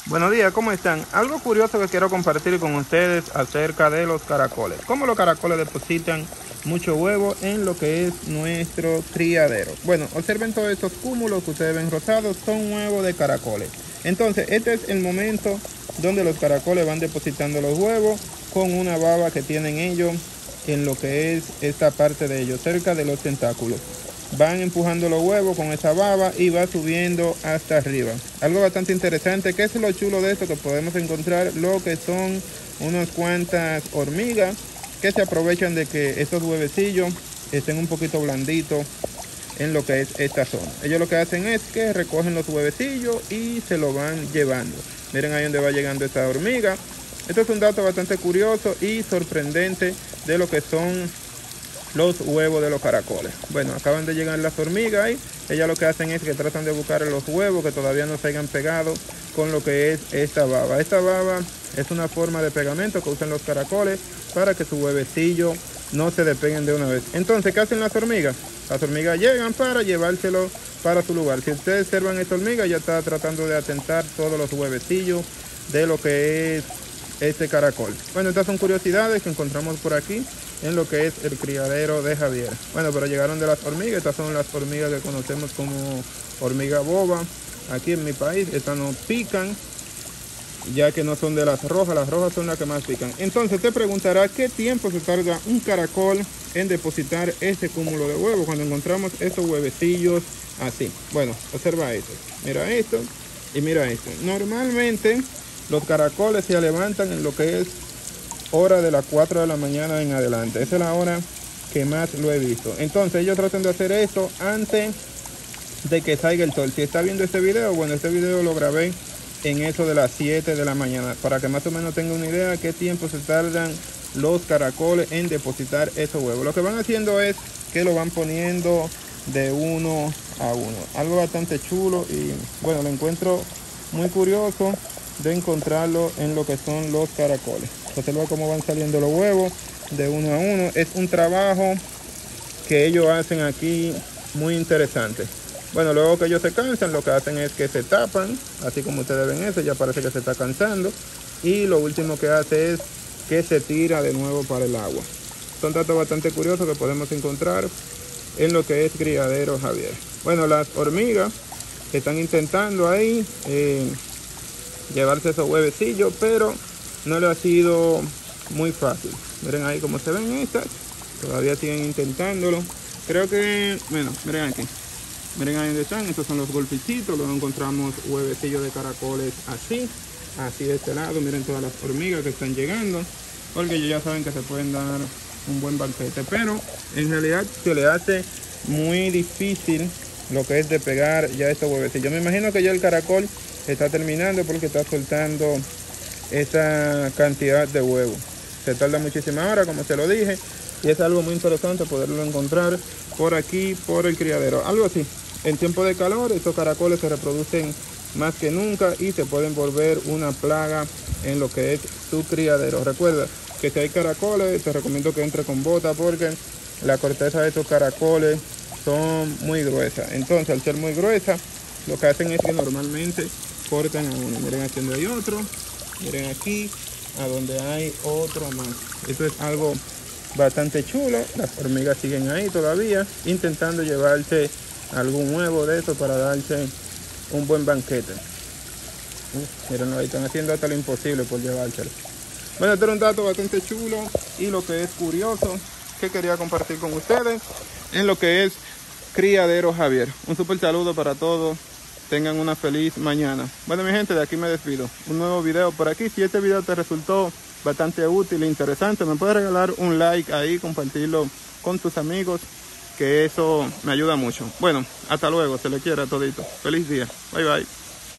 Buenos días, ¿cómo están? Algo curioso que quiero compartir con ustedes acerca de los caracoles. Cómo los caracoles depositan mucho huevo en lo que es nuestro criadero. Bueno, observen todos estos cúmulos que ustedes ven rosados, son huevos de caracoles. Entonces, este es el momento donde los caracoles van depositando los huevos con una baba que tienen ellos en lo que es esta parte de ellos, cerca de los tentáculos. Van empujando los huevos con esa baba y va subiendo hasta arriba. Algo bastante interesante, que es lo chulo de esto, que podemos encontrar lo que son unas cuantas hormigas que se aprovechan de que estos huevecillos estén un poquito blanditos en lo que es esta zona. Ellos lo que hacen es que recogen los huevecillos y se lo van llevando. Miren ahí donde va llegando esta hormiga. Esto es un dato bastante curioso y sorprendente de lo que son los huevos de los caracoles. Bueno, acaban de llegar las hormigas ahí. Ellas lo que hacen es que tratan de buscar los huevos que todavía no se hayan pegado con lo que es esta baba. Esta baba es una forma de pegamento que usan los caracoles para que sus huevecillos no se despeguen de una vez. Entonces, ¿qué hacen las hormigas? Las hormigas llegan para llevárselo para su lugar. Si ustedes observan esta hormiga, ya está tratando de atentar todos los huevecillos de lo que es este caracol. Bueno, estas son curiosidades que encontramos por aquí en lo que es el criadero de Javier. Bueno, pero llegaron de las hormigas. Estas son las hormigas que conocemos como hormiga boba aquí en mi país. Estas no pican, ya que no son de las rojas son las que más pican. Entonces te preguntará qué tiempo se tarda un caracol en depositar este cúmulo de huevos cuando encontramos estos huevecillos así. Bueno, observa esto, mira esto y mira esto. Normalmente los caracoles se levantan en lo que es hora de las 4 de la mañana en adelante. Esa es la hora que más lo he visto. Entonces ellos tratan de hacer esto antes de que salga el sol. Si está viendo este video, bueno, este video lo grabé en eso de las 7 de la mañana, para que más o menos tenga una idea de qué tiempo se tardan los caracoles en depositar esos huevos. Lo que van haciendo es que lo van poniendo de uno a uno. Algo bastante chulo y bueno, lo encuentro muy curioso de encontrarlo en lo que son los caracoles. Observa cómo van saliendo los huevos de uno a uno. Es un trabajo que ellos hacen aquí muy interesante. Bueno, luego que ellos se cansan, lo que hacen es que se tapan, así como ustedes ven eso, ya parece que se está cansando. Y lo último que hace es que se tira de nuevo para el agua. Son datos bastante curiosos que podemos encontrar en lo que es Criadero Javier. Bueno, las hormigas están intentando ahí llevarse esos huevecillos, pero no le ha sido muy fácil. Miren ahí cómo se ven estas, todavía siguen intentándolo. Creo que, bueno, miren aquí, miren ahí donde están, estos son los golpecitos. Luego encontramos huevecillos de caracoles así de este lado. Miren todas las hormigas que están llegando, porque ellos ya saben que se pueden dar un buen banquete, pero en realidad se le hace muy difícil lo que es de pegar ya estos huevecillos. Me imagino que ya el caracol está terminando porque está soltando esa cantidad de huevos. Se tarda muchísimas horas, como se lo dije, y es algo muy interesante poderlo encontrar por aquí, por el criadero. Algo así, en tiempo de calor estos caracoles se reproducen más que nunca y se pueden volver una plaga en lo que es tu criadero. Recuerda que si hay caracoles, te recomiendo que entre con bota, porque la corteza de estos caracoles son muy gruesas. Entonces, al ser muy gruesa, lo que hacen es que normalmente cortan a uno. Miren aquí donde hay otro, miren aquí a donde hay otro más. Esto es algo bastante chulo. Las hormigas siguen ahí todavía intentando llevarse algún huevo de eso para darse un buen banquete. Miren, ahí están haciendo hasta lo imposible por llevárselo. Bueno, este era un dato bastante chulo y lo que es curioso que quería compartir con ustedes en lo que es Criadero Javier. Un súper saludo para todos. Tengan una feliz mañana. Bueno, mi gente, de aquí me despido. Un nuevo video por aquí. Si este video te resultó bastante útil e interesante, me puedes regalar un like ahí, compartirlo con tus amigos, que eso me ayuda mucho. Bueno, hasta luego. Se le quiere a todito. Feliz día. Bye, bye.